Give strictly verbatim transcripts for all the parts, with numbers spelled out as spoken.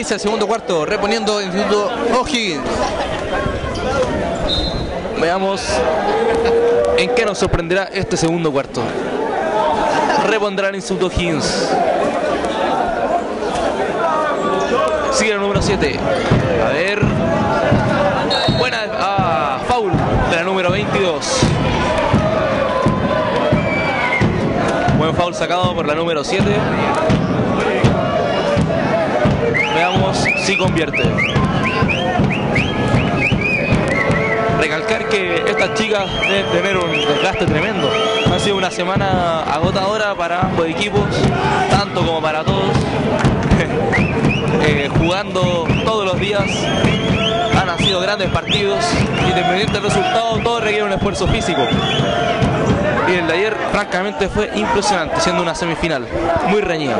Inicia el segundo cuarto, reponiendo Instituto O'Higgins. Veamos en qué nos sorprenderá este segundo cuarto. Repondrá el Instituto O'Higgins. Sigue el número siete. A ver. Buena. Ah, foul de la número veintidós. Buen foul sacado por la número siete. Veamos si convierte. Recalcar que estas chicas deben tener un desgaste tremendo. Ha sido una semana agotadora para ambos equipos, tanto como para todos. eh, jugando todos los días. Han sido grandes partidos. Independiente del resultado, todo requiere un esfuerzo físico. Y el de ayer, francamente, fue impresionante, siendo una semifinal muy reñida.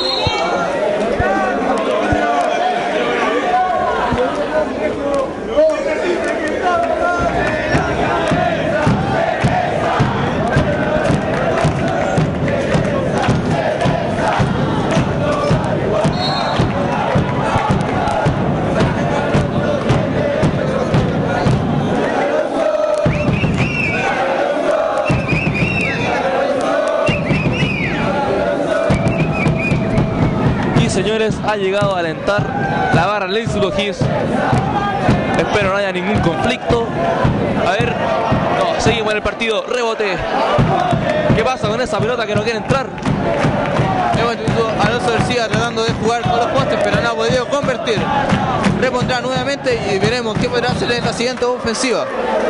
Señores, ha llegado a alentar la barra del Instituto O'Higgins. Espero no haya ningún conflicto. A ver, no, seguimos en el partido. Rebote. ¿Qué pasa con esa pelota que no quiere entrar? Hemos tenido a Alonso García tratando de jugar con los postes, pero no ha podido convertir. Repondrá nuevamente y veremos qué podrá hacer en la siguiente ofensiva.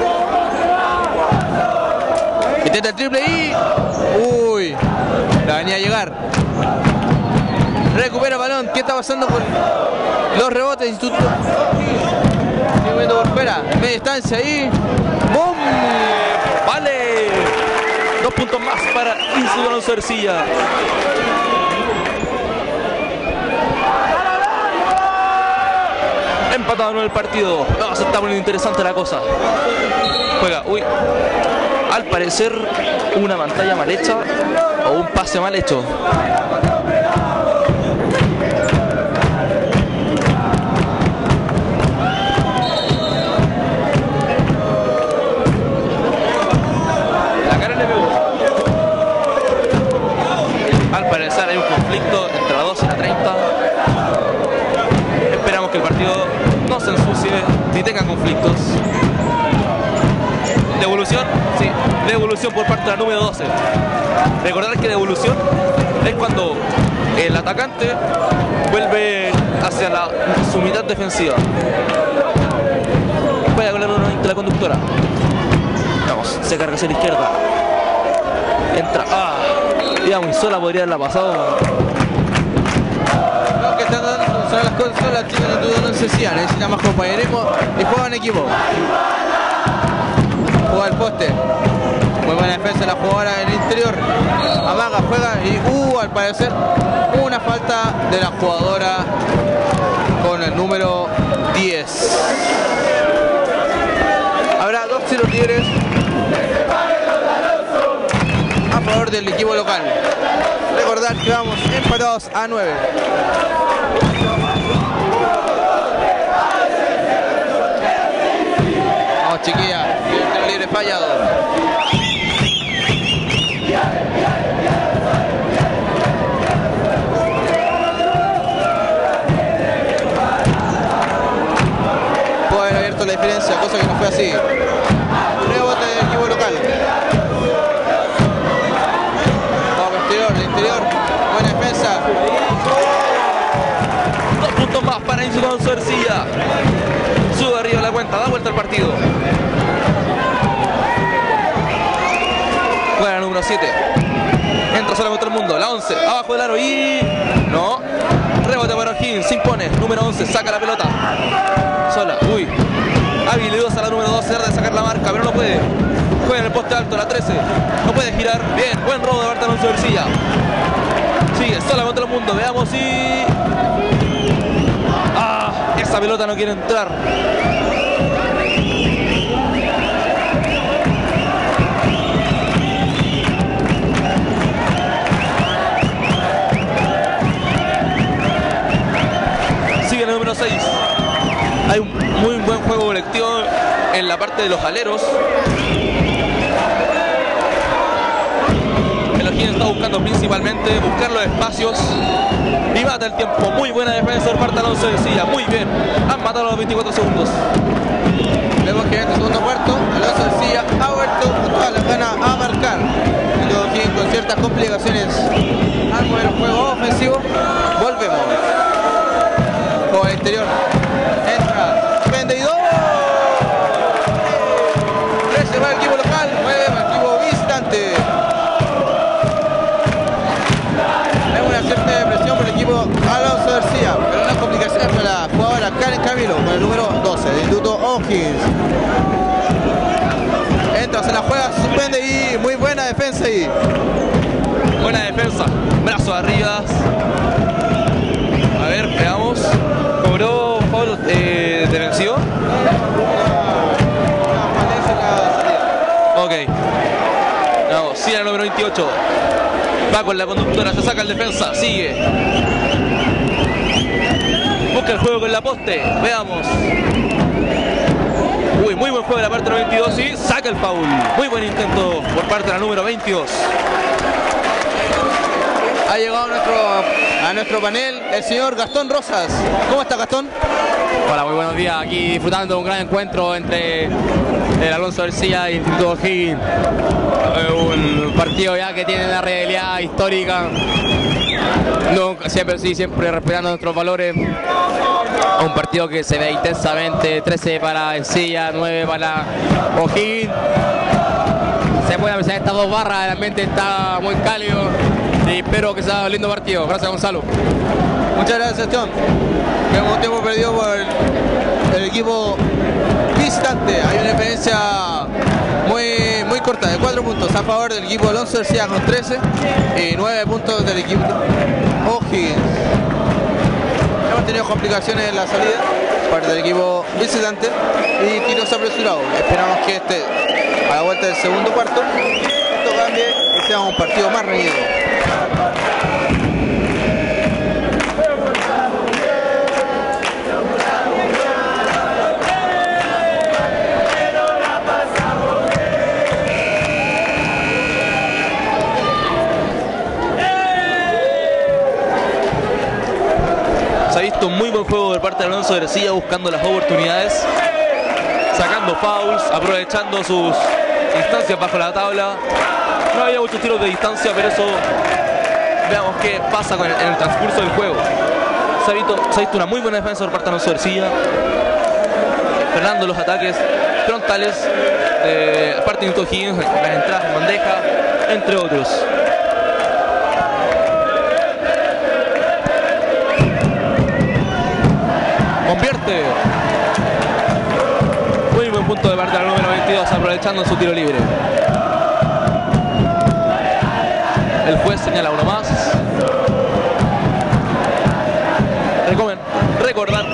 Intenta el triple y... Uy, la venía a llegar. Recupera el balón. ¿Qué está pasando con los rebotes? Instituto moviendo por fuera. Media distancia ahí. ¡Bum! ¡Vale! Dos puntos más para Instituto Alonso Ercilla. Empatado en el partido. No, se está poniendo interesante la cosa. Juega. Uy. Al parecer, una pantalla mal hecha o un pase mal hecho. Al parecer hay un conflicto entre la dos y la treinta. Esperamos que el partido no se ensucie ni tenga conflictos. Devolución, sí, devolución por parte de la número doce. Recordar que devolución es cuando el atacante vuelve hacia la, su mitad defensiva. Voy a colar una de la conductora. Vamos, se carga hacia la izquierda. Entra. Ah, digamos, y sola podría haberla pasado. Lo que están dando son las cosas, son las chicas de todo no se decían, necesitan más compañerismo y juegan en equipo. Juega el poste. Muy buena defensa de la jugadora en el interior. Amaga, juega y uh, al parecer una falta de la jugadora con el número diez. Habrá dos tiros libres a favor del equipo local. Recordar que vamos empatados a nueve. Vamos, chiquilla. Tiro libre fallado. Puede haber abierto la diferencia, cosa que no fue así. Rebote del equipo local. Vamos, exterior, del interior. Buena defensa. Dos puntos más para Instituto Alonso Ercilla. Sube arriba la cuenta, da vuelta al partido. Juega la número siete. Entra sola contra el mundo. La once, abajo del aro y... No. Rebote para O'Higgins, se impone. Número once, saca la pelota. Sola, uy. Habilidosa la número doce, trata de sacar la marca, pero no puede. Juega en el poste alto, la trece. No puede girar. Bien, buen robo de Marta Alonso Ercilla. Sigue sola contra el mundo. Veamos si... Ah, esa pelota no quiere entrar. parte de los aleros. El O'Higgins está buscando principalmente buscar los espacios y mata el tiempo. Muy buena defensa por parte de Alonso de Silla. Muy bien. Han matado los veinticuatro segundos. Vemos que en este segundo cuarto Alonso de Silla ha vuelto con todas las ganas a marcar. El O'Higgins con ciertas complicaciones al mover el juego ofensivo. Volvemos. Juego al exterior. Entra. Vende y dos. trece para el equipo local. nueve para el equipo visitante. Es una cierta presión por el equipo Alonso García, pero una complicación para la jugadora Karen Camilo con el número doce del Instituto O'Higgins. Entra, se la juega, suspende y muy buena defensa ahí. Buena defensa. Brazos arriba. A ver, veamos. Cobró foul eh, defensivo. Ok. Vamos, sigue el número veintiocho. Va con la conductora, se saca el defensa, sigue. Busca el juego con la poste, veamos. Uy, muy buen juego de la parte número veintidós y saca el foul. Muy buen intento por parte de la número veintidós. Ha llegado a nuestro, a nuestro panel el señor Gastón Rosas. ¿Cómo está, Gastón? Hola, muy buenos días. Aquí disfrutando de un gran encuentro entre el Alonso García y el Instituto O'Higgins. Un partido ya que tiene una realidad histórica. No, siempre sí, siempre respetando nuestros valores. Un partido que se ve intensamente. trece para Ercilla, nueve para O'Higgins. Se puede apreciar estas dos barras, el ambiente está muy cálido. Y espero que sea un lindo partido. Gracias, Gonzalo. Muchas gracias, John. Hemos tiempo perdido por el, el equipo visitante. Hay una diferencia muy, muy corta de cuatro puntos a favor del equipo Alonso García con trece y nueve puntos del equipo O'Higgins. Hemos tenido complicaciones en la salida parte del equipo visitante y tiros apresurados. Esperamos que este, a la vuelta del segundo cuarto, esto cambie y sea un partido más reñido. Se ha visto un muy buen juego por parte de Alonso García, buscando las oportunidades, sacando fouls, aprovechando sus instancias bajo la tabla. No había muchos tiros de distancia, pero eso veamos qué pasa con el, en el transcurso del juego. Se ha, visto, se ha visto una muy buena defensa por parte de Alonso García, frenando los ataques frontales de parte de O'Higgins, las entradas en bandeja, entre otros. Convierte. Muy buen punto de parte del número veintidós, aprovechando su tiro libre. El juez señala uno más. Recomen, recordar.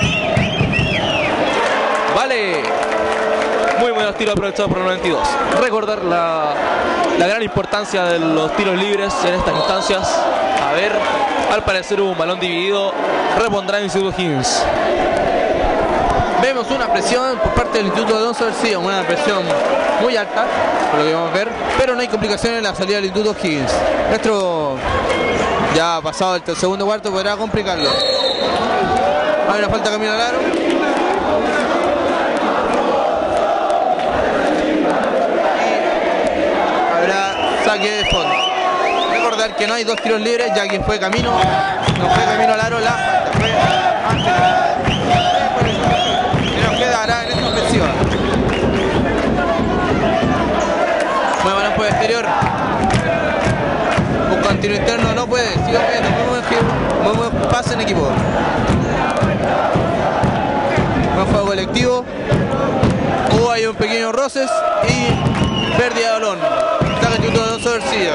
Vale. Muy buenos tiros aprovechados por el veintidós. Recordar la, la gran importancia de los tiros libres en estas instancias. A ver, al parecer hubo un balón dividido. Repondrá el Instituto O'Higgins. Vemos una presión por parte del Instituto Alonso García, una presión muy alta, por lo que vamos a ver, pero no hay complicaciones en la salida del Instituto O'Higgins. Nuestro, ya pasado el segundo cuarto, podrá complicarlo. Hay una falta camino al aro. Y habrá saque de fondo. Recordar que no hay dos tiros libres, ya que fue camino, no fue camino al aro, la falta fue antes. Quedará en esta ofensiva. Muy balón por el exterior. Busca un tiro interno, no puede. Sigue moviendo. Muy buen giro. Muy buen pase en equipo. Buen juego colectivo. Hubo ahí un pequeño roces y pérdida de balón. Saca el Instituto de Alonso García.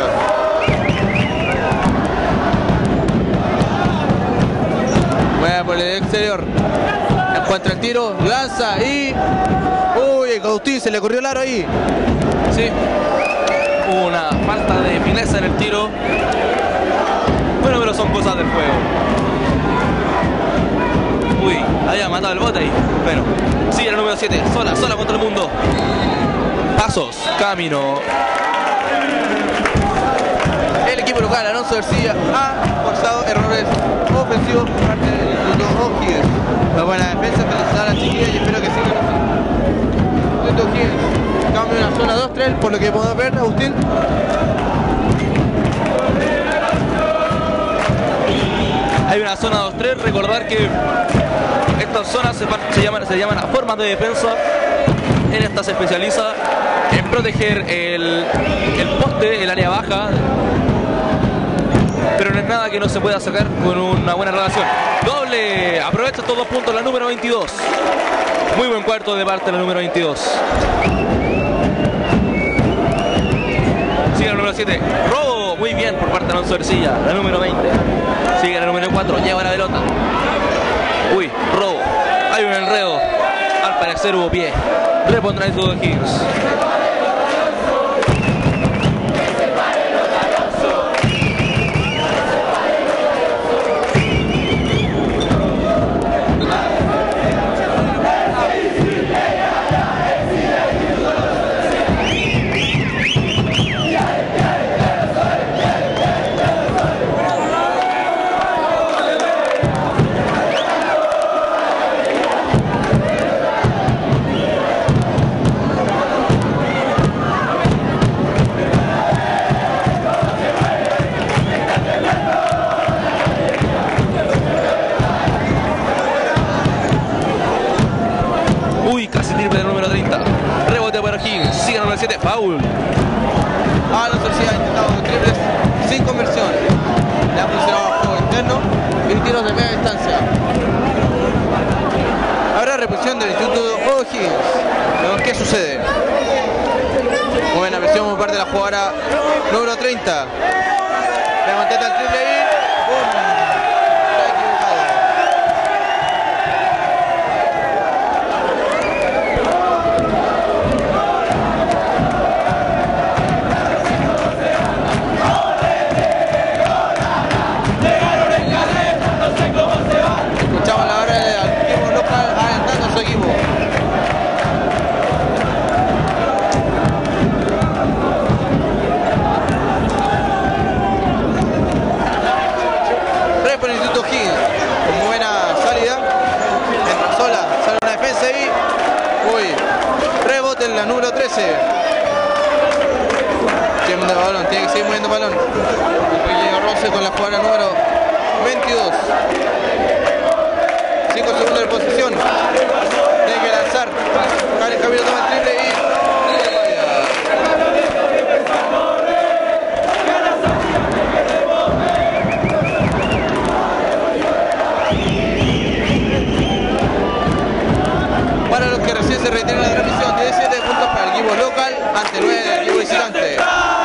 Mueve por el exterior. Encuentra el tiro, lanza y... Uy, Agustín se le corrió el aro ahí. Sí. Hubo una falta de fineza en el tiro. Bueno, pero son cosas del juego. Uy, había matado el bote ahí. Bueno, sigue el número siete. Sola, sola contra el mundo. Pasos, camino. El equipo local, Alonso Ercilla, ha forzado errores ofensivos por parte del Instituto O'Higgins. Una buena defensa, felicitar a la chiquilla y espero que sigan así. Instituto O'Higgins, cambio en la zona dos tres, por lo que podemos ver, Agustín. Hay una zona dos tres, recordar que estas zonas se, se, llaman, se llaman formas de defensa. En esta se especializa en proteger el, el poste, el área baja, pero no es nada que no se pueda sacar con una buena relación. Doble, aprovecha estos dos puntos la número veintidós. Muy buen cuarto de parte de la número veintidós. Sigue la número siete, robo, muy bien por parte de Alonso Ercilla, la número veinte. Sigue la número cuatro, lleva la pelota. Uy, robo, hay un enredo, al parecer hubo pie. Repondrá el Instituto O'Higgins. Foul. Alonso Ercilla ha intentado triples sin conversión. Le ha funcionado el juego interno y tiros de media distancia. Habrá repetición del Instituto O'Higgins. Veamos qué sucede. Muy buena presión por parte de la jugadora número treinta. Le mantenta el triple y ¡bum! la número trece. Tiene el balón, tiene que seguir moviendo el balón. Un pequeño roce con la jugada número veintidós. cinco segundos de posición. Tiene que lanzar. Karen Camilo toma el triple y... Para los que recién se retiran la transmisión, diecisiete puntos para el equipo local ante nueve del equipo visitante.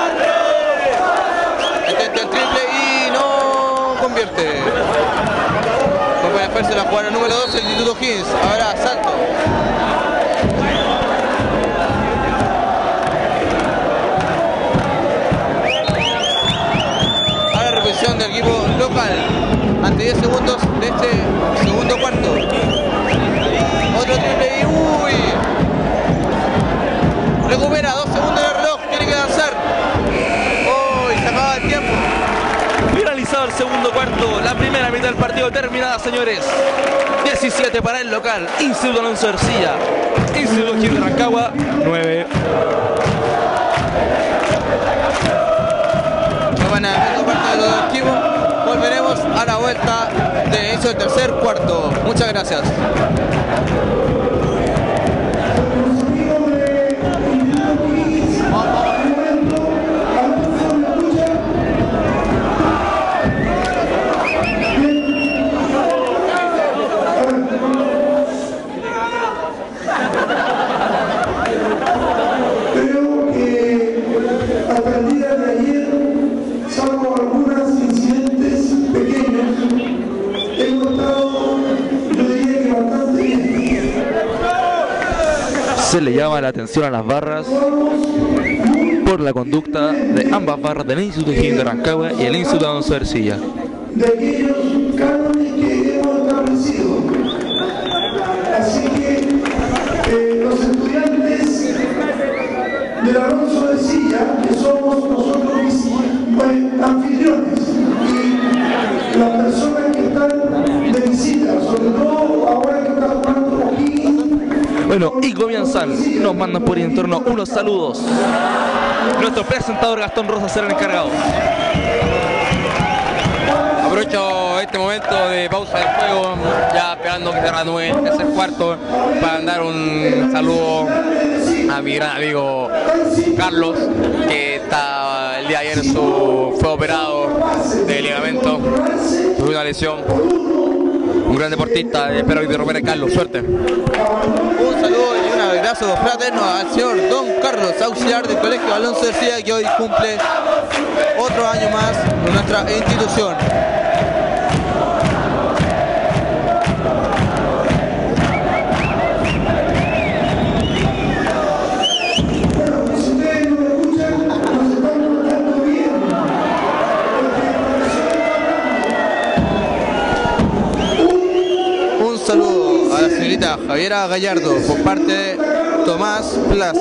Intenta el triple y no convierte. Con buena fuerza la jugada número doce, el Instituto O'Higgins. Ahora salto. Ahora repetición del equipo local ante diez segundos de este segundo cuarto. Otro triple y uy. Recupera dos segundos de reloj, tiene que lanzar. Uy, se acaba el tiempo. Finalizado el segundo cuarto, la primera mitad del partido terminada, señores. diecisiete para el local, Instituto Alonso Ercilla. Instituto O'Higgins de Rancagua, nueve. No van a ver parte de los dos equipos. Volveremos a la vuelta del inicio del tercer cuarto. Muchas gracias. Creo que hasta el día de ayer, salvo algunos incidentes pequeños, hemos estado, yo diría que bastante bien. Se le llama la atención a las barras por la conducta de ambas barras del Instituto O'Higgins de Rancagua y el Instituto Alonso Ercilla. De aquellos cánones que hemos establecido eh, los estudiantes del Alonso de Silla, que somos nosotros pues, anfitriones, y las personas que están de visita, sobre todo ahora que está jugando O'Higgins. Bueno, y comienzan, nos mandan por interno unos saludos. Nuestro presentador Gastón Rosa será el encargado. Aprovecho este momento de pausa del juego, ya esperando que se reanude el tercer cuarto, para dar un saludo a mi gran amigo Carlos, que está el día de ayer en su, fue operado de ligamento, tuvo una lesión. Un gran deportista, espero que te recupere, Carlos, suerte. Un saludo y un abrazo fraterno al señor Don Carlos, auxiliar del Colegio Alonso de Silla, que hoy cumple otro año más en nuestra institución. Saludo a la señorita Javiera Gallardo por parte de Tomás Plaza.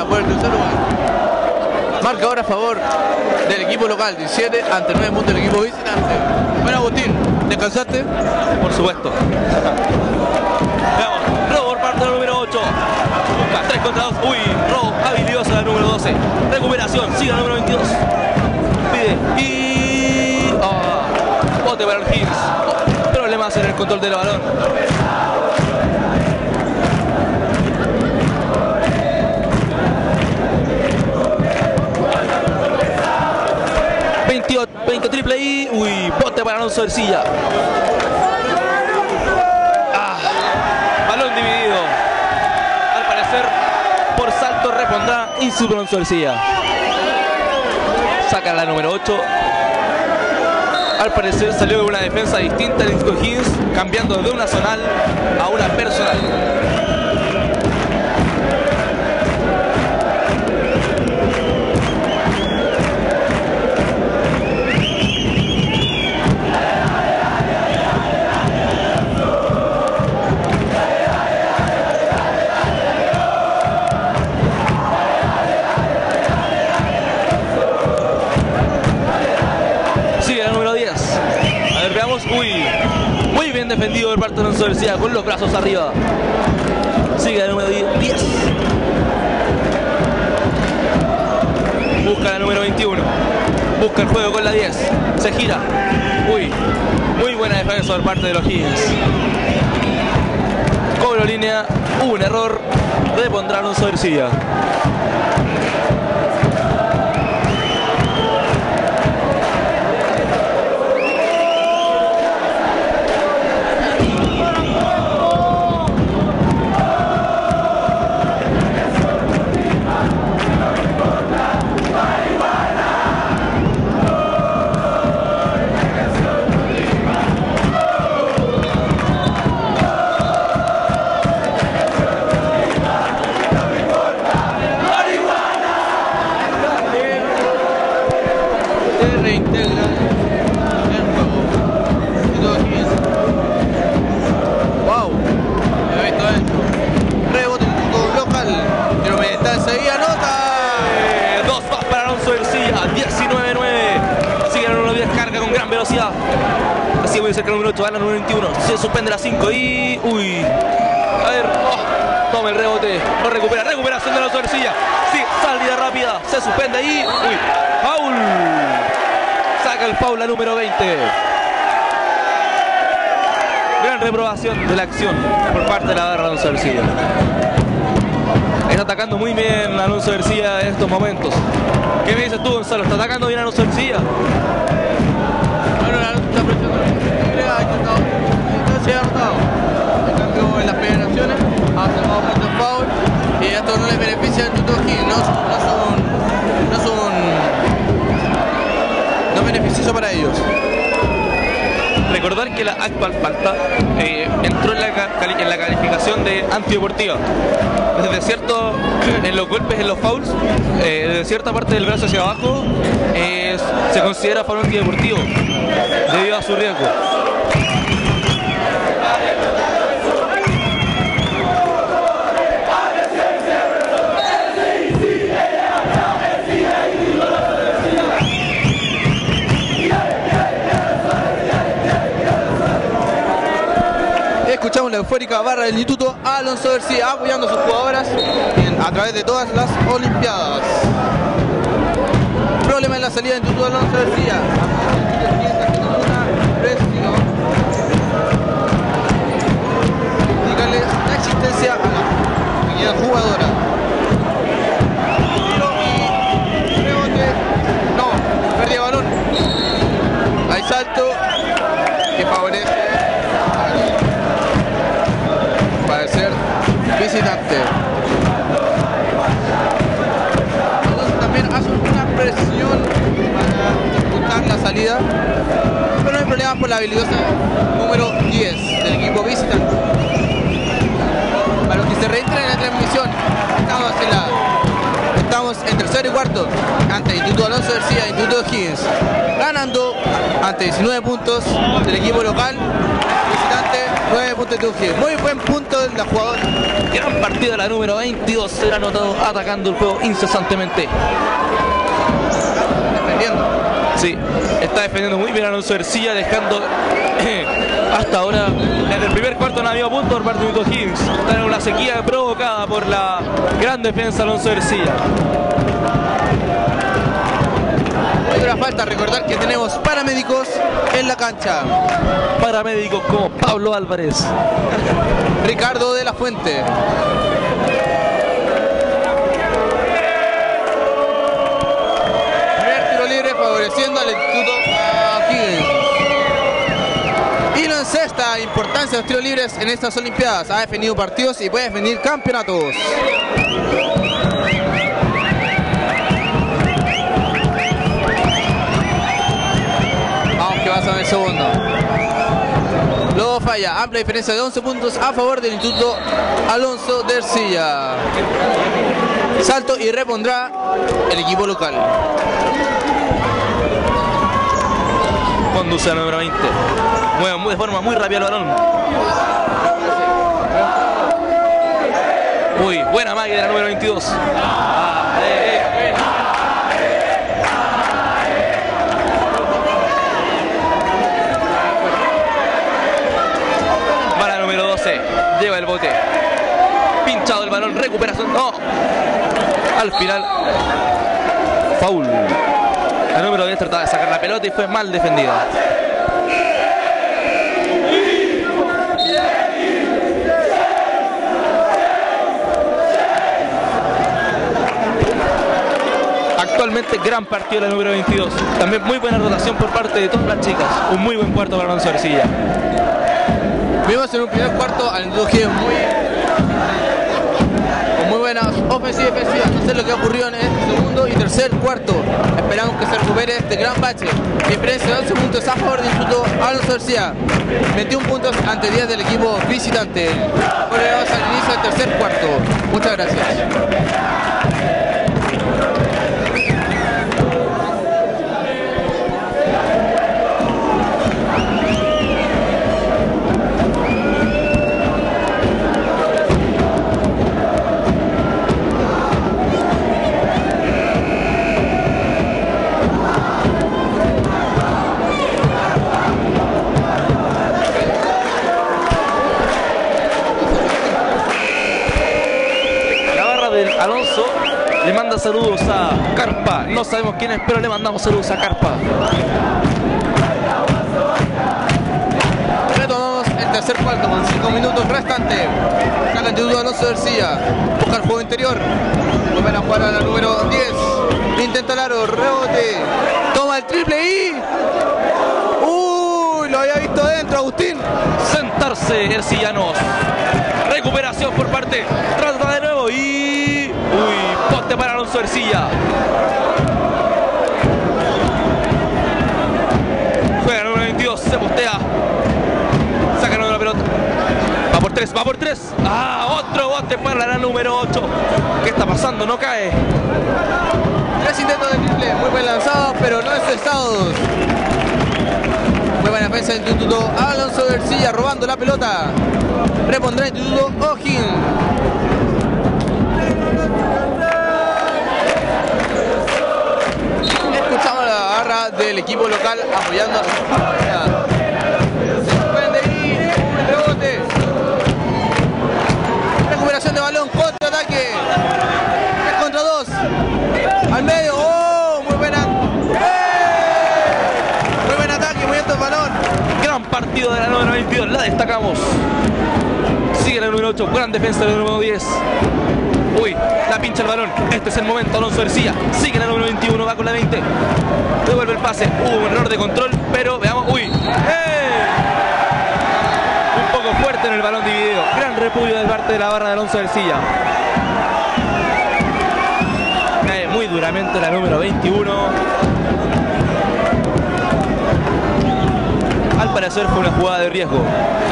García por el tercer lugar. Marcador a favor del equipo local, diecisiete ante nueve puntos del equipo visitante. Bueno, Agustín, ¿descansaste? Por supuesto. Veamos, robo por parte del número ocho. Busca tres contra dos. Uy, robo habilidoso del número doce. Recuperación, sigue el número veintidós. Pide y... Oh, bote para el Higgins. Oh, problemas en el control del balón. veinte triple y... Uy, bote para Alonso Ercilla. Ah, balón dividido. Al parecer, por salto repondrá Instituto Alonso Ercilla. Saca la número ocho. Al parecer salió de una defensa distinta el Instituto Higgins, cambiando de una zonal a una personal. Uy, muy bien defendido por parte de Alonso García con los brazos arriba. Sigue el número diez. Busca la número veintiuno. Busca el juego con la diez. Se gira. Uy, muy buena defensa por parte de los Higgins. Cobro línea. Un error. Repondrá Alonso García. Así voy a cerca el número ocho, gana el número veintiuno. Se suspende la cinco y... Uy. A ver. Oh, toma el rebote. No recupera. Recuperación de Alonso García. Sí, salida rápida. Se suspende ahí. Uy. Foul. Saca el foul la número veinte. Gran reprobación de la acción por parte de la barra de Alonso García. Está atacando muy bien Alonso García en estos momentos. ¿Qué me dices tú, Gonzalo? ¿Está atacando bien Alonso García? Se ha anotado. En cambio, en las federaciones ha sacado puntos foul y esto no les beneficia al Instituto Higgins. No, no, es un, no es un no es beneficioso para ellos. Recordar que la actual falta eh, entró en la, en la calificación de antideportiva. Desde cierto, en los golpes, en los fouls, eh, desde cierta parte del brazo hacia abajo, eh, se considera foul antideportivo debido a su riesgo. Escuchamos la eufórica barra del Instituto Alonso García apoyando a sus jugadoras en, a través de todas las Olimpiadas. Problema en la salida del Instituto Alonso García. Indicarles la existencia a la pequeña jugadora. Tiro y rebote. No, pérdida de balón. Hay salto que favorece ser visitante. Entonces también hace una presión para buscar la salida, pero no hay problema por la habilidosa número diez del equipo visitante. Para los que se reentren en la transmisión, estamos en la estamos en tercero y cuarto ante Instituto Alonso García e Instituto Higgins, ganando ante diecinueve puntos del equipo local, visitante nueve puntos. punto de Tuji. Muy buen punto de la jugadora. Gran partido de la número veintidós. Será anotado atacando el juego incesantemente. Defendiendo. Sí, está defendiendo muy bien Alonso Ercilla, dejando eh, hasta ahora, desde el primer cuarto no ha habido punto por parte de Newton Higgins. Está en una sequía provocada por la gran defensa Alonso Ercilla. Otra falta, recordar que tenemos paramédicos en la cancha. Paramédicos como Pablo Álvarez. Ricardo de la Fuente. Primer tiro libre favoreciendo al Instituto Higgins. Y lo encesta, importancia de los tiros libres en estas Olimpiadas. Ha defendido partidos y puede defender campeonatos. Pasa en el segundo. Luego falla. Amplia diferencia de once puntos a favor del Instituto Alonso de Ercilla. Salto y repondrá el equipo local. Conduce a número veinte. Mueve de forma muy rápida el balón. Uy, buena magia de la número veintidós. Ah, eh, eh. Lleva el bote, pinchado el balón, recuperación, no, al final, foul. La número diez trataba de sacar la pelota y fue mal defendida. Actualmente gran partido de la número veintidós, también muy buena rotación por parte de todas las chicas, un muy buen cuarto para Alonso Ercilla. Vimos en un primer cuarto al Instituto Higgins muy, con muy buenas ofensivas y defensivas. No sé lo que ocurrió en este segundo y tercer cuarto. Esperamos que se recupere este gran bache. Diferencia de once puntos a favor del Instituto Alonso Ercilla. veintiún puntos ante diez del equipo visitante. Volvemos al inicio del tercer cuarto. Muchas gracias. Alonso le manda saludos a Carpa. No sabemos quién es, pero le mandamos saludos a Carpa. Retomamos el tercer cuarto con cinco minutos restantes. Saca el Instituto Alonso Ercilla. Busca el juego interior. Vuelven a jugar a la número diez. Intenta el aro, rebote. Toma el triple y... ¡Uy! Lo había visto dentro, Agustín. Sentarse, Ercillanos. Recuperación por parte. Trata de nuevo y... Uy, poste para Alonso Ercilla. Juega el número veintidós, se postea. Saca la pelota. Va por tres, va por tres. Ah, otro bote para la número ocho. ¿Qué está pasando? No cae. Tres intentos de triple, muy buen lanzado, pero no encestados. Muy buena defensa del Instituto Alonso Ercilla robando la pelota. Repondrá el Instituto O'Higgins. Escuchamos la barra del equipo local apoyando a su comunidad. Se suspende y rebote. Recuperación de balón, contraataque. tres contra dos. Al medio. Oh, muy buena. Muy buen ataque, movimiento el balón. Gran partido de la número veintidós, la destacamos. Sigue la número ocho, gran defensa de la número diez. Uy, la pincha el balón. Este es el momento, Alonso Ercilla. Sigue la número veintiuno, va con la veinte. Devuelve el pase. Hubo un error de control, pero veamos. Uy, ¡eh! Un poco fuerte en el balón dividido. Gran repudio de parte de la barra de Alonso Ercilla. Cae muy duramente la número veintiuno. Al parecer fue una jugada de riesgo.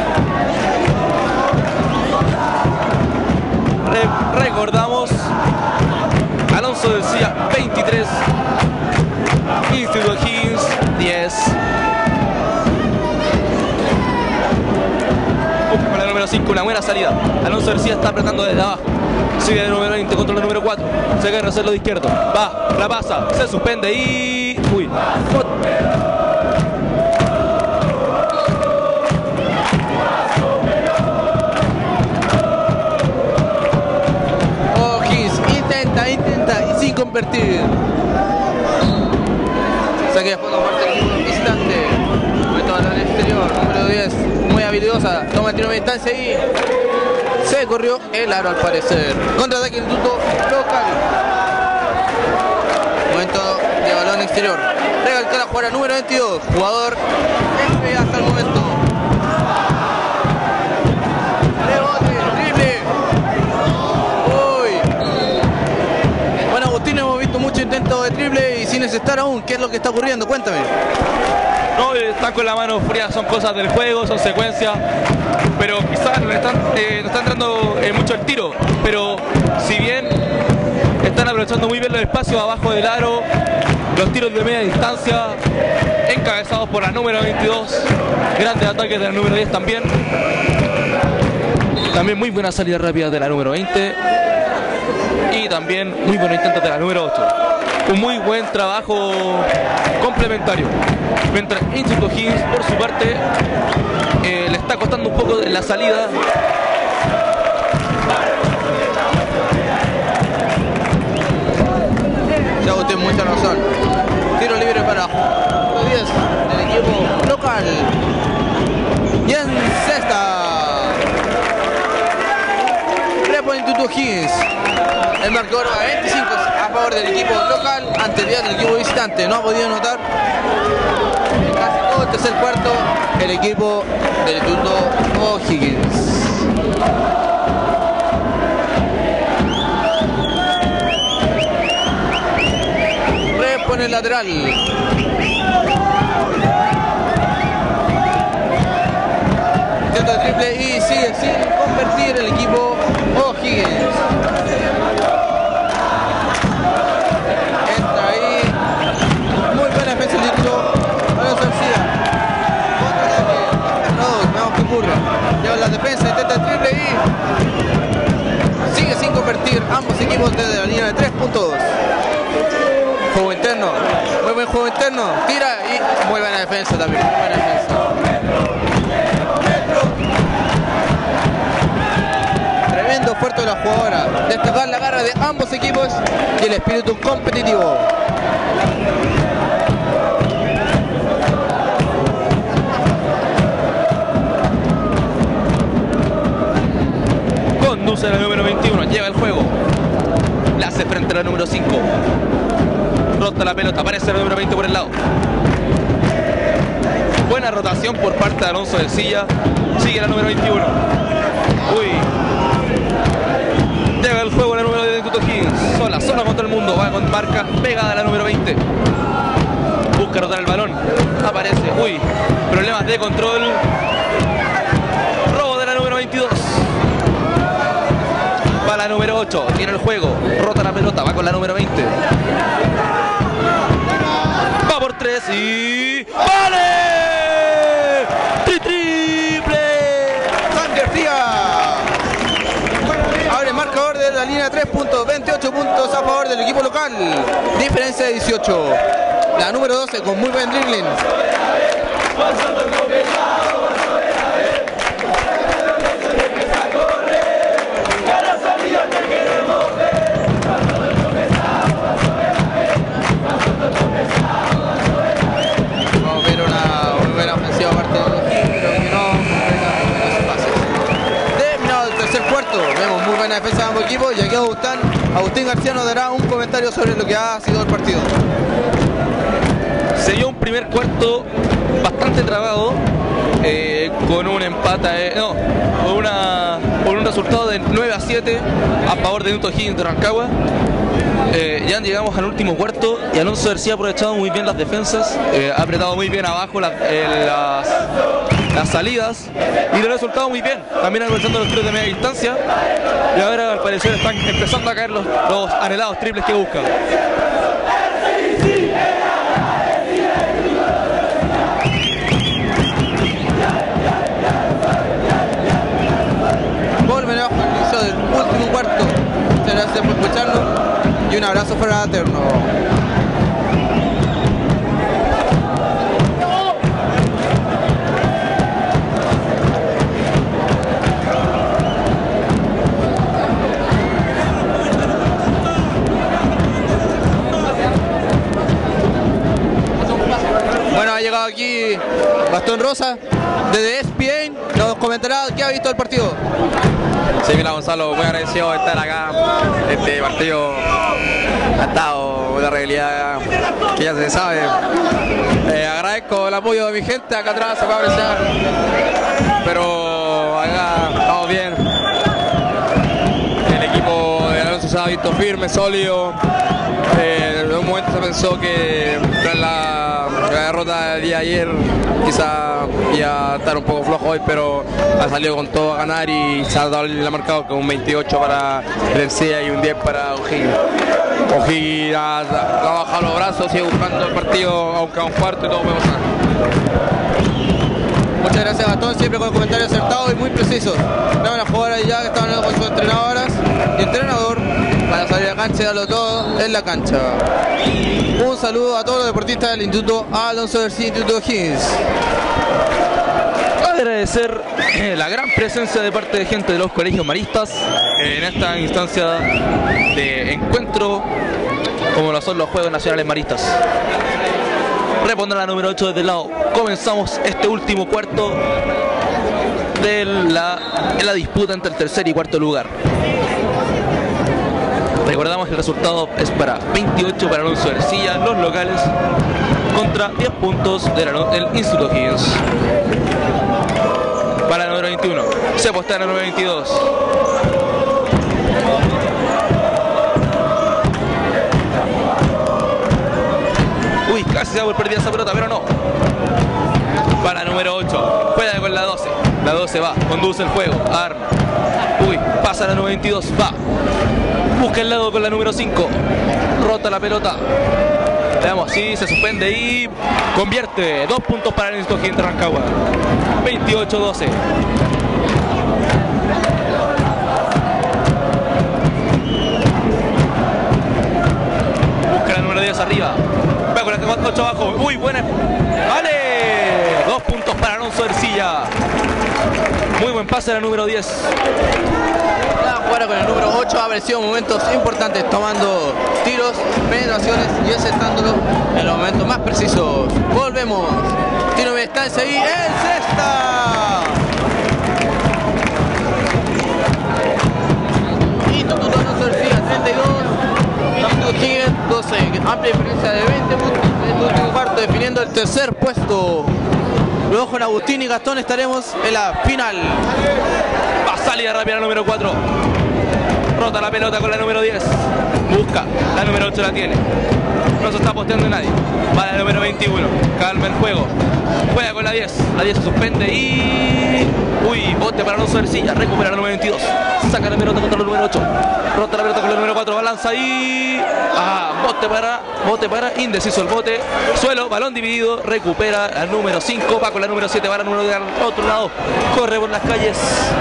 Re recordamos, Alonso Ercilla veintitrés, Instituto Higgins diez. Uf, para la número número cinco, una buena salida. Alonso García está apretando desde abajo. Sigue el número veinte contra el número cuatro. Se agarra hacerlo de izquierdo. Va, la pasa, se suspende y... Uy. Intenta, intenta y sin convertir. Saque de fondo parte del equipo visitante. Momento al exterior, número diez, muy habilidosa. Toma el tiro de distancia y se corrió el aro al parecer. Contraataque el instituto local. Momento de balón exterior. Regaló la jugada número veintidós. Jugador F hasta el momento. Hemos visto mucho intento de triple y sin estar aún. ¿Qué es lo que está ocurriendo? Cuéntame. No, están con la mano fría, son cosas del juego, son secuencias, pero quizás no están, eh, no está entrando eh, mucho el tiro, pero si bien están aprovechando muy bien los espacios abajo del aro, los tiros de media distancia, encabezados por la número veintidós, grandes ataques de la número diez también, también muy buena salida rápida de la número veinte. Y también muy buen intento de la número ocho. Un muy buen trabajo complementario. Mientras Instituto Higgins, por su parte, eh, le está costando un poco en la salida. Ya usted mucha razón. Tiro libre para los diez del equipo local. Y en sexta. Repo Instituto Higgins. El marcador va a veinticinco a favor del equipo local ante diez del equipo visitante. No ha podido anotar en casi todo el tercer cuarto el equipo del Instituto O'Higgins. Repone el lateral. Intento de triple y sigue sin convertir el equipo O'Higgins. Entra ahí. Muy buena defensa el título. Alonso García. Contraataque. No, veamos qué ocurre. Lleva la defensa, intenta el triple y sigue sin convertir ambos equipos desde la línea de tres punto dos. Juego interno. Muy buen juego interno. Tira y muy buena defensa también. Muy buena defensa. Tremendo fuerte de la jugadora. Destacar la garra de ambos equipos y el espíritu competitivo. Conduce la número veintiuno, lleva el juego. La hace frente a la número cinco. Rota la pelota, aparece el número veinte por el lado. Buena rotación por parte de Alonso de Silla. Sigue la número veintiuno. Uy. Llega el juego la número de Instituto Higgins. Sola, sola contra el mundo. Va con marca pegada a la número veinte. Busca rotar el balón. Aparece. Uy. Problemas de control. Robo de la número veintidós. Va la número ocho. Tiene el juego. Rota la pelota. Va con la número veinte. Va por tres y... ¡vale! ¡Tri triple! San García. Abre el marcador de la línea de tres puntos. veintiocho puntos a favor del equipo local. Diferencia de dieciocho. La número doce con muy buen dribbling. Vamos a ver una muy buena ofensiva aparte de los Higgins, pero que no venga los pases. Terminado el tercer cuarto. Vemos muy buena defensa de ambos equipos y aquí Agustín, Agustín García nos dará un comentario sobre lo que ha sido el partido. Se dio un primer cuarto bastante trabado, eh, con un empate, eh, no, con, una, con un resultado de nueve a siete a favor de Instituto Higgins de Rancagua. Eh, ya llegamos al último cuarto y Alonso García ha aprovechado muy bien las defensas, eh, ha apretado muy bien abajo la, eh, las, las salidas y le ha resultado muy bien, también aprovechando los tiros de media distancia y ahora al parecer están empezando a caer los, los anhelados triples que buscan. fraterno. Bueno, ha llegado aquí Gastón Rosa desde E S P N, nos comentará qué ha visto el partido. Sí, mira Gonzalo, muy agradecido de estar acá. Este partido ha estado una realidad que ya se sabe. Eh, agradezco el apoyo de mi gente acá atrás, se puede apreciar. Pero acá estamos bien. El equipo de Alonso se ha visto firme, sólido. Eh, en un momento se pensó que tras la, la derrota del día de ayer quizá iba a estar un poco flojo hoy, pero ha salido con todo a ganar y se ha dado el marcador con un veintiocho para el Ercilla y un diez para O'Higgins. O'Higgins ha, ha bajado los brazos, sigue buscando el partido, aunque a un cuarto y todo puede pasar. Muchas gracias Gastón, siempre con comentarios acertados y muy precisos. Dame las jugadoras ya que estaban hablando con sus entrenadoras y entrenador para salir a la cancha y darlo todo en la cancha. Un saludo a todos los deportistas del Instituto Alonso Ercilla, Instituto O'Higgins. Agradecer eh, la gran presencia de parte de gente de los colegios maristas eh, en esta instancia de encuentro como lo son los Juegos Nacionales Maristas. Repondrá la número ocho desde el lado. Comenzamos este último cuarto de la, de la disputa entre el tercer y cuarto lugar. Recordamos que el resultado es para veintiocho para Alonso Ercilla, los locales, contra diez puntos del, del Instituto O'Higgins. Para el número veintiuno, se postea en el número veintidós. Uy, casi se va por perdida esa pelota, pero no. Para el número ocho, juega con la doce. La doce va, conduce el juego, arma. Uy, pasa la número veintidós, va. Busca el lado con la número cinco. Rota la pelota. Veamos, sí, se suspende y convierte. Dos puntos para el Instituto O'Higgins de Rancagua. veintiocho doce. Busca la número diez arriba. Va con la ocho abajo. Uy, buena. ¡Vale! Dos puntos para Alonso Ercilla. Muy buen pase a la número diez. La jugada con el número ocho ha aparecido momentos importantes, tomando tiros, penetraciones y acertándolos en los momentos más precisos. Volvemos. Tiro de distancia y ¡en cesta! Instituto Alonso Ercilla treinta y dos, Instituto O'Higgins doce. Amplia diferencia de veinte puntos en el último cuarto, definiendo el tercer puesto. Luego con Agustín y Gastón estaremos en la final. Va salida rápida la número cuatro. Rota la pelota con la número diez. Busca. La número ocho la tiene. No se está posteando nadie. Va la número veintiuno. Calma el juego. Juega con la diez. La diez se suspende y... Uy, bote para Alonso Ercilla. Recupera la número veintidós. Saca la pelota contra la número ocho. Rota la pelota con la número cuatro. Balanza y... Ah, bote para... Bote para... Indeciso el bote. Suelo. Balón dividido. Recupera la número cinco. Va con la número siete. Va la número del otro lado. Corre por las calles.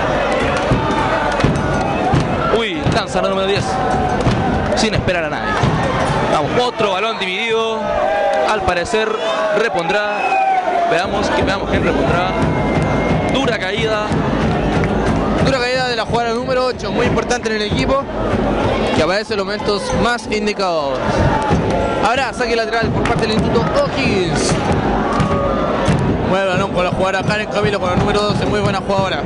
Uy, lanza la número diez. Sin esperar a nadie. Vamos, otro balón dividido. Al parecer repondrá. Veamos, que veamos quién repondrá. Dura caída. Dura caída de la jugada número ocho, muy importante en el equipo, que aparece en los momentos más indicados. Habrá saque lateral por parte del Instituto O'Higgins. Mueve el balón con la jugadora Karen Camilo con el número doce, muy buena jugadora.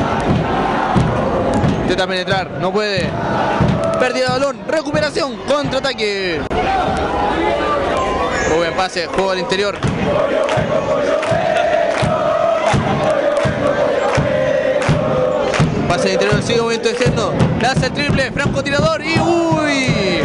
Intenta penetrar, no puede. Pérdida de balón, recuperación, contraataque. Muy buen pase, juego al interior. Pase al interior, sigue movimiento diciendo. Le hace el triple, francotirador y uy.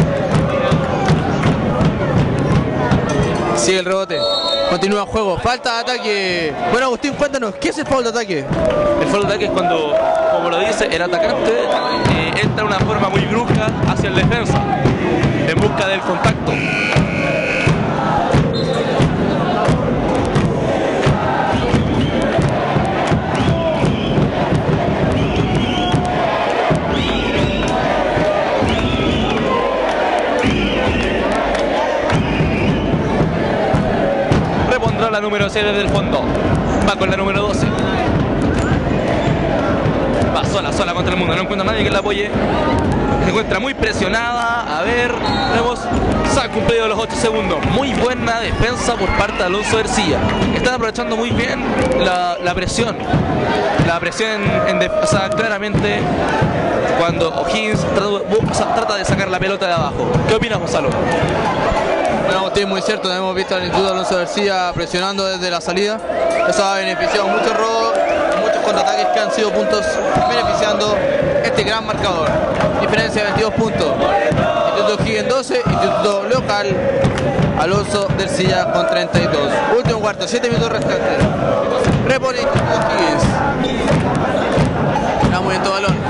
Sigue el rebote. Continúa el juego. Falta de ataque. Bueno, Agustín, cuéntanos, ¿qué es el foul de ataque? El foul de ataque es cuando, como lo dice, el atacante eh, entra de una forma muy brusca hacia el defensa, en busca del contacto. hacer desde el fondo. Va con la número doce. Va sola, sola contra el mundo. No encuentra a nadie que la apoye. Se encuentra muy presionada. A ver, vemos. Se ha cumplido los ocho segundos. Muy buena defensa por parte de Alonso Ercilla. Están aprovechando muy bien la, la presión. La presión en, en o sea, claramente cuando O'Higgins trata, o sea, trata de sacar la pelota de abajo. ¿Qué opinas, Gonzalo? Bueno, Agustín, muy cierto. Hemos visto al Instituto Alonso Ercilla presionando desde la salida. Eso ha beneficiado muchos robos, muchos contraataques que han sido puntos, beneficiando este gran marcador. Diferencia de veintidós puntos. Instituto O'Higgins doce, Instituto local Alonso Ercilla con treinta y dos. Último cuarto, siete minutos restantes. Repone Instituto O'Higgins. Está muy bien todo balón.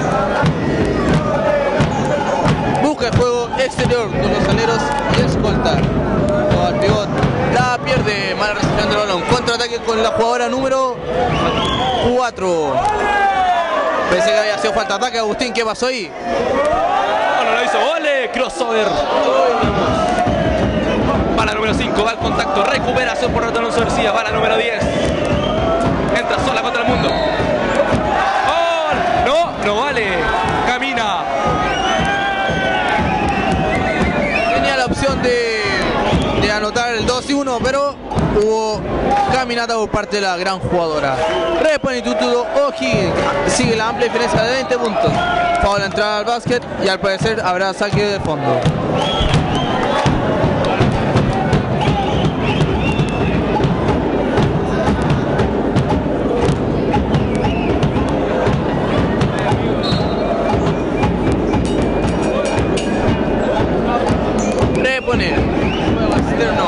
Busca el juego exterior con los aleros y escolta. Todo al pivot. La pierde. Mala recepción del balón. Contraataque con la jugadora número cuatro. Pensé que había sido falta de ataque. Agustín, ¿qué pasó ahí? Bueno, lo hizo. ¡Ole! Crossover. Va la número cinco. Va al contacto. Recuperación por parte de Alonso Ercilla. Va la número diez. Entra sola contra el mundo. ¡Oh! No, no vale. Camina. Tenía la opción de, de anotar el dos y uno, pero hubo caminata por parte de la gran jugadora. Repone Instituto O'Higgins. Sigue la amplia diferencia de veinte puntos. Foul la entrada al básquet y al parecer habrá saque de fondo. Repone. Juego externo.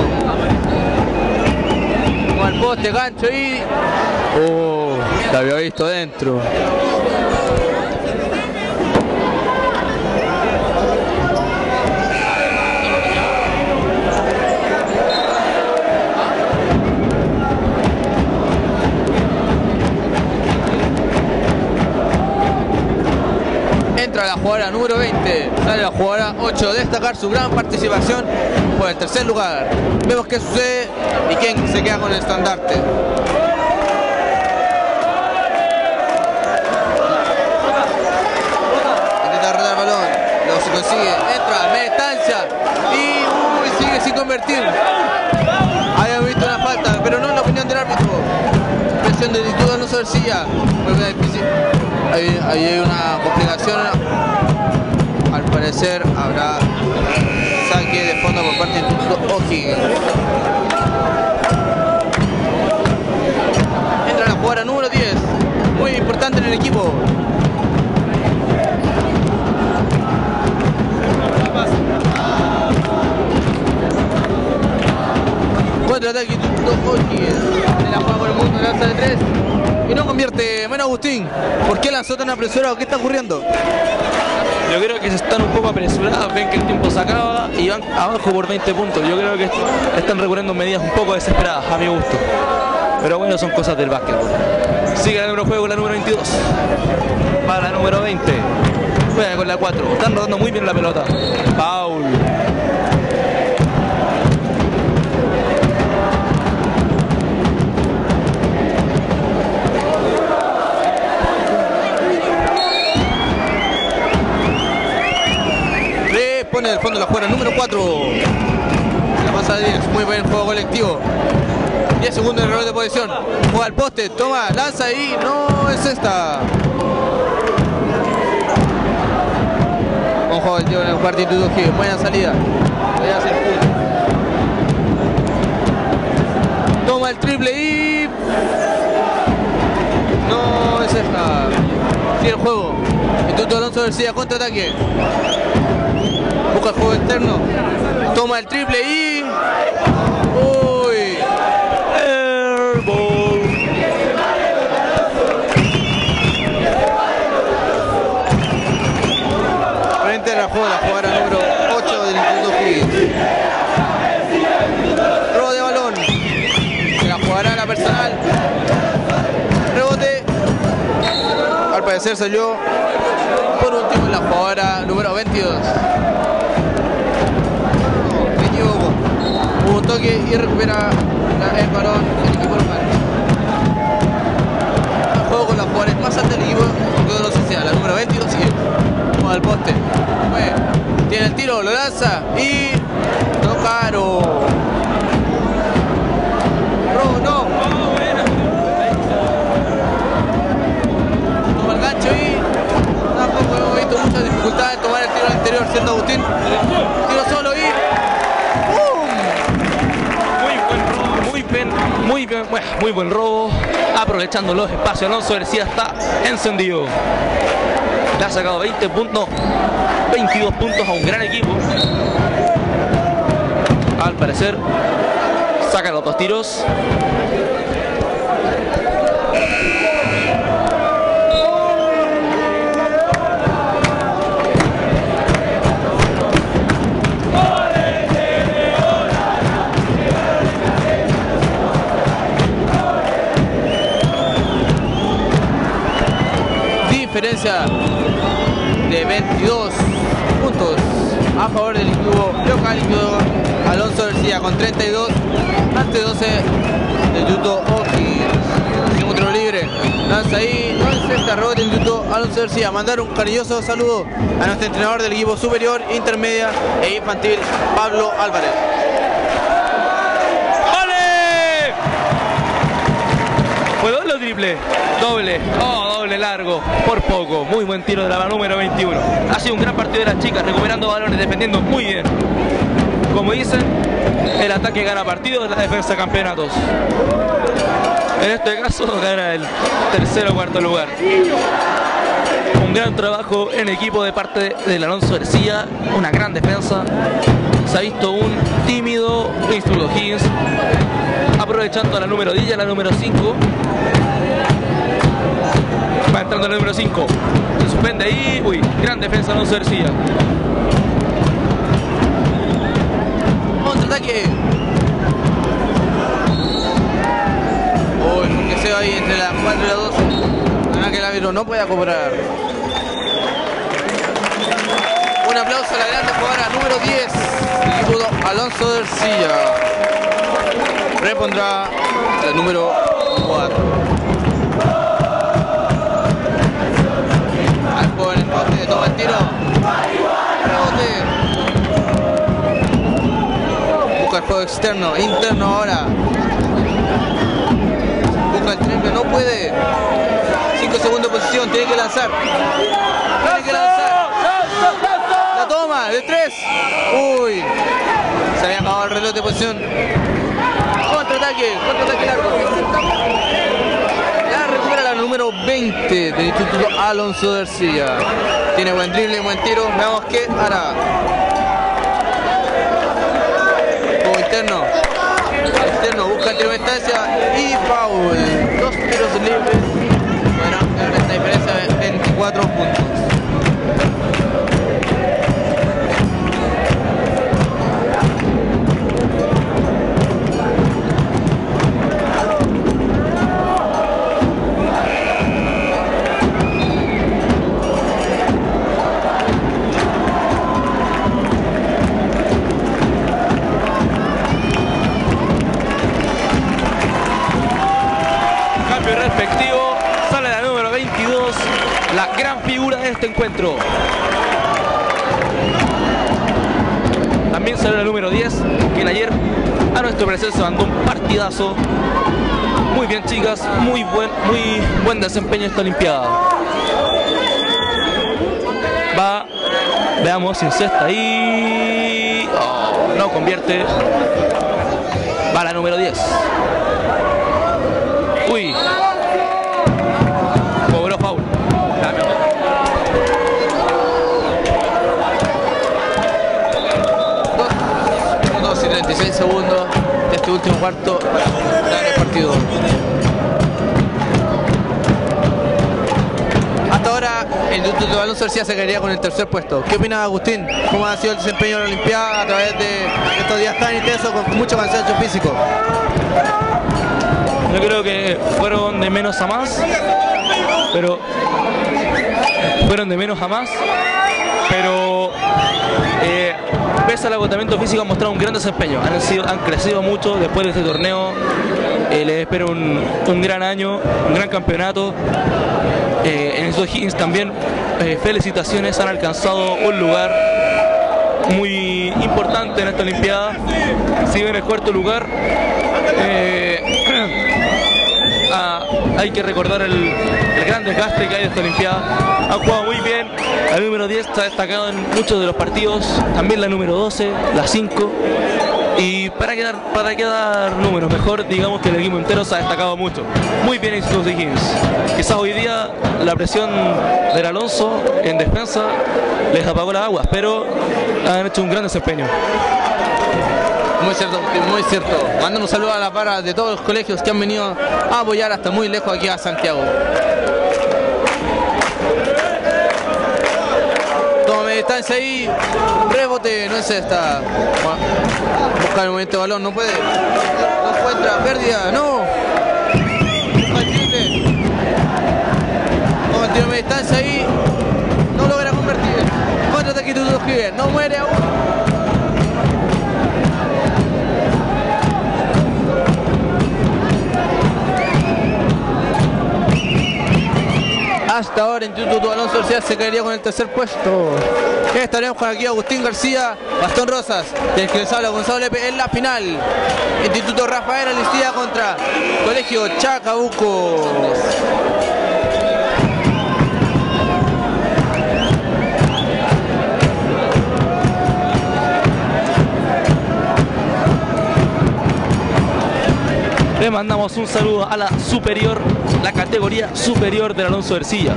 Con el poste, gancho y... Oh, la había visto dentro. Entra la jugadora número veinte, sale la jugadora ocho, destacar su gran participación por el tercer lugar. Vemos qué sucede y quién se queda con el estandarte. Intenta rotar el balón, luego se consigue, entra, media distancia y uy, sigue sin convertir. Habíamos visto una falta, pero no en la opinión del árbitro. Presión del Instituto Alonso Ercilla. Muy difícil. Ahí, ahí hay una complicación. Al parecer habrá saque de fondo por parte del Instituto O'Higgins. Entra la jugadora número diez. Muy importante en el equipo. Contraataque Instituto O'Higgins. La juega por el mundo, lanza de tres. Y no convierte. Bueno, Agustín, ¿por qué lanzó tan apresurado? ¿Qué está ocurriendo? Yo creo que se están un poco apresurados, ven que el tiempo se acaba y van abajo por veinte puntos. Yo creo que están recurriendo a medidas un poco desesperadas, a mi gusto. Pero bueno, son cosas del básquet. Sigue el número juego, la número veintidós. Va la número veinte. Juega con la cuatro. Están rodando muy bien la pelota. Foul. Pone del fondo la jugadora número cuatro. La pasa de diez. Muy buen juego colectivo. diez segundos de reloj de posición. Juega al poste. Toma, lanza y no es esta. Un juego colectivo en el cuarto Instituto O'Higgins. Buena salida. Toma el triple y... no es esta. Sigue el juego. Instituto Alonso Ercilla, contraataque. Busca el juego externo. Toma el triple y... uy. Airball. Frente a la juego, la jugadora número ocho del Instituto O'Higgins. Robo de balón. Se la jugará la personal. Rebote. Al parecer salió por último la jugadora número veintidós. Un toque y recupera el balón del equipo local. El juego con las jugadores más altas del equipo de la sociedad, la número veintidós sigue. Vamos al poste. Bueno, tiene el tiro, lo lanza y tocaron. Robo, no. Toma el gancho y tampoco hemos visto mucha dificultad en tomar el tiro al interior, siendo Agustín. Tiro solo y Muy bien, muy bien, muy buen robo, aprovechando los espacios. Alonso García está encendido. Le ha sacado veinte puntos, veintidós puntos a un gran equipo. Al parecer, saca los dos tiros. Diferencia de veintidós puntos a favor del equipo local, Alonso García con treinta y dos ante doce del Yuto O'Higgins. Un tiro libre, lanza ahí, no es esta rebote el Yuto Alonso García. Mandar un cariñoso saludo a nuestro entrenador del equipo superior, intermedia e infantil, Pablo Álvarez. ¿Fue doble o triple? Doble. Oh, doble largo. Por poco. Muy buen tiro de la número veintiuno. Ha sido un gran partido de las chicas, recuperando balones, defendiendo muy bien. Como dicen, el ataque gana partidos, la defensa campeonatos. En este caso gana el tercer o cuarto lugar. Un gran trabajo en equipo de parte del Alonso García. Una gran defensa. Se ha visto un tímido Instituto O'Higgins, aprovechando a la número diez y a la número cinco. Va entrando el número cinco. Se suspende ahí. Uy, gran defensa Alonso García. Contraataque. Uy, un deseo ahí entre las cuatro y las doce. Nada que el árbitro no pueda cobrar. Un aplauso a la grande jugadora número diez, equipo Alonso García. Repondrá el número cuatro. Al joven el poste, toma el tiro. Rebote. Busca el juego externo, interno ahora. Busca el triple, no puede. cinco segundos de posición, tiene que lanzar. Tiene que lanzar. La toma, de tres. Uy. Se había acabado el reloj de posición. Contraataque, contraataque largo. La recupera la número veinte del Instituto Alonso García. Tiene buen drible, buen tiro. Veamos qué hará. Juego interno. Interno, busca el tiro de distancia y foul. Dos tiros libres. Bueno, esta diferencia de veinticuatro puntos. Respectivo, sale la número veintidós, la gran figura de este encuentro. También sale la número diez, quien ayer a nuestro presencia mandó un partidazo. Muy bien, chicas, muy buen, muy buen desempeño esta olimpiada. Va, veamos si encesta ahí. Oh, no convierte. Va la número diez. Uy. Cobró foul. dos minutos y treinta y seis segundos de este último cuarto para dar el partido. Hasta ahora el Instituto Alonso García se quedaría con el tercer puesto. ¿Qué opina Agustín? ¿Cómo ha sido el desempeño de la Olimpiada a través de estos días tan intensos con mucho cansancio físico? Yo creo que fueron de menos a más, pero fueron de menos a más, pero eh, pese al agotamiento físico, han mostrado un gran desempeño. Han, sido, han crecido mucho después de este torneo. Eh, les espero un, un gran año, un gran campeonato. Eh, en estos Higgins también, eh, felicitaciones, han alcanzado un lugar muy importante en esta Olimpiada. Siguen en el cuarto lugar. Eh, ah, hay que recordar el, el gran desgaste que hay de esta Olimpiada. Han jugado muy bien. La número diez está destacado en muchos de los partidos. También la número doce, la cinco. Y para quedar, para quedar números mejor, digamos que el equipo entero se ha destacado mucho. Muy bien Instituto Higgins. Quizás hoy día la presión del Alonso en defensa les apagó las aguas, pero han hecho un gran desempeño. Muy cierto, muy cierto. Mandando un saludo a la para de todos los colegios que han venido a apoyar hasta muy lejos aquí a Santiago. Toma distancia ahí, rebote, no es esta. Busca el movimiento de balón, no puede. No encuentra, pérdida, no. Toma distancia ahí, no logra convertir. Contraataque de Instituto Higgins, no muere aún. Hasta ahora Instituto Alonso García se quedaría con el tercer puesto. Estaremos con aquí Agustín García, Gastón Rosas, del que les habla Gonzalo Lepe en la final. Instituto Rafael Alicía contra Colegio Chacabuco. Le mandamos un saludo a la superior, la categoría superior del Alonso Ercilla.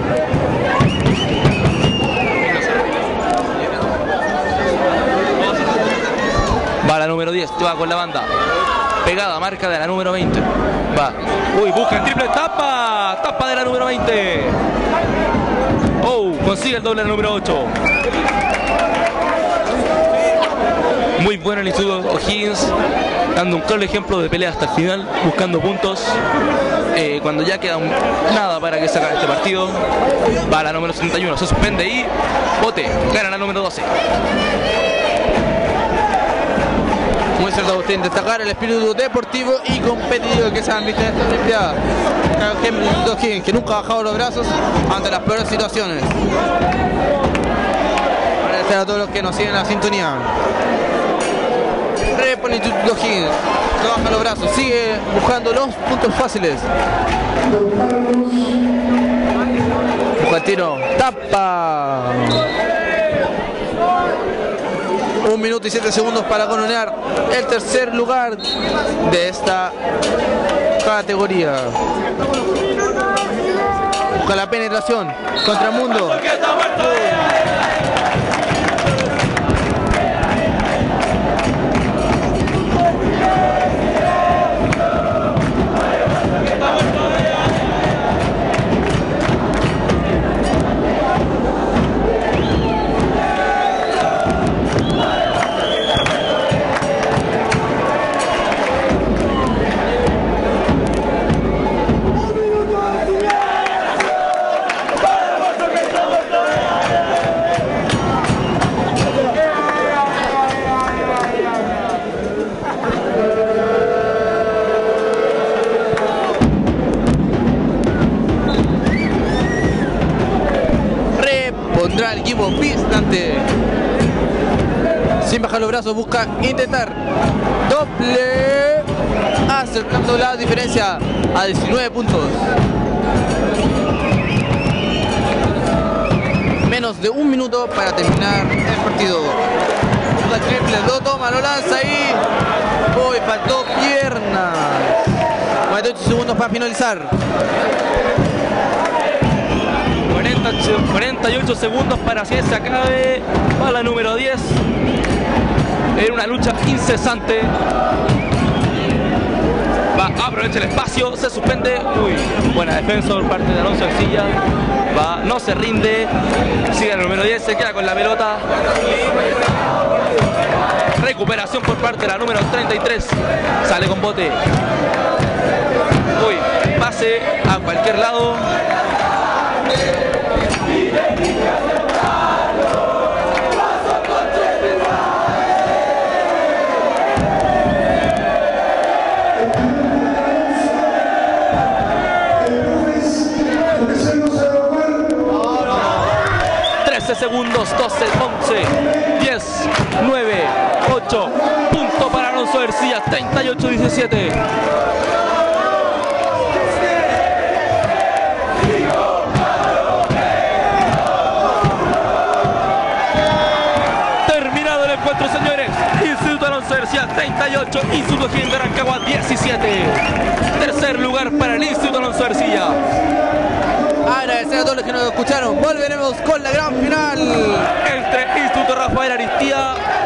Va la número diez, va con la banda. Pegada, marca de la número veinte. Va. Uy, busca el triple, tapa. Tapa de la número veinte. Oh, consigue el doble de la número ocho. Muy bueno el Instituto O'Higgins, dando un claro ejemplo de pelea hasta el final, buscando puntos. Eh, cuando ya queda un, nada para que se acabe este partido, va a la número setenta y uno, se suspende y bote, gana la número doce. Muy cierto, Agustín, destacar el espíritu deportivo y competitivo que se han visto en esta Olimpiada. Instituto O'Higgins, que nunca ha bajado los brazos ante las peores situaciones. Agradecer a todos los que nos siguen en la sintonía. Repone Instituto Higgins, no baja los brazos, sigue buscando los puntos fáciles. Busca el tiro, tapa. Un minuto y siete segundos para coronar el tercer lugar de esta categoría. Busca la penetración contra Mundo. Pondrá el equipo pistante. Sin bajar los brazos, busca intentar doble, acercando la diferencia a diecinueve puntos. Menos de un minuto para terminar el partido. Busca el triple, lo toma, lo lanza y uy, faltó piernas. cuarenta y ocho segundos para finalizar. cuarenta y ocho segundos para que se acabe. Va la número diez. En una lucha incesante. Va, aprovecha el espacio, se suspende. Uy, buena defensa por parte de Alonso Ercilla. Va, no se rinde. Sigue el número diez, se queda con la pelota. Recuperación por parte de la número treinta y tres. Sale con bote. Uy, pase a cualquier lado. segundos. doce, once, diez, nueve, ocho. Punto para Alonso Ercilla. treinta y ocho, diecisiete. Terminado el encuentro, señores. Instituto Alonso Ercilla treinta y ocho. Instituto O'Higgins de Rancagua diecisiete. Tercer lugar para el Instituto Alonso Ercilla. Agradecer a todos los que nos escucharon. Volveremos con la gran final entre Instituto Rafael Aristía